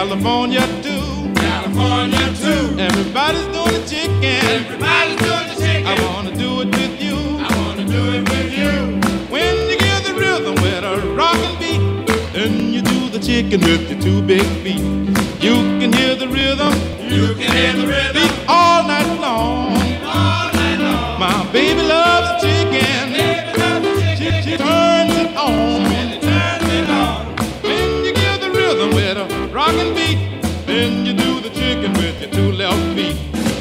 California too. California too. Everybody's doing the chicken. Everybody's doing the chicken. I wanna do it with you. I wanna do it with you. When you give the rhythm with a rockin' beat, then you do the chicken with your two big feet. You can hear the rhythm. You can hear the rhythm. Beat all night long. All night long. My baby loves the chicken. Baby loves the chicken. She turns it on. Really turns it on. When you give the rhythm with a rockin' beat, then you do the chicken with your two left feet.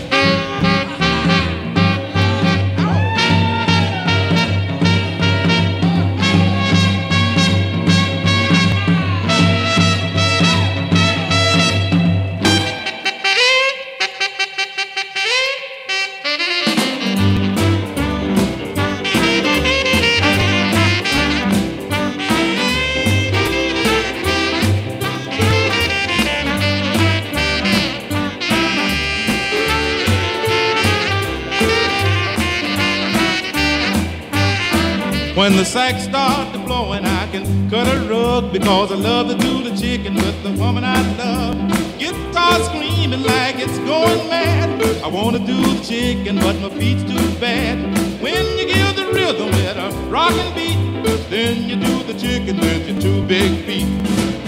When the sax starts to blowing, I can cut a rug because I love to do the chicken with the woman I love. Guitar screaming like it's going mad. I want to do the chicken, but my feet's too bad. When you give the rhythm with a rockin' beat, then you do the chicken with your two big feet.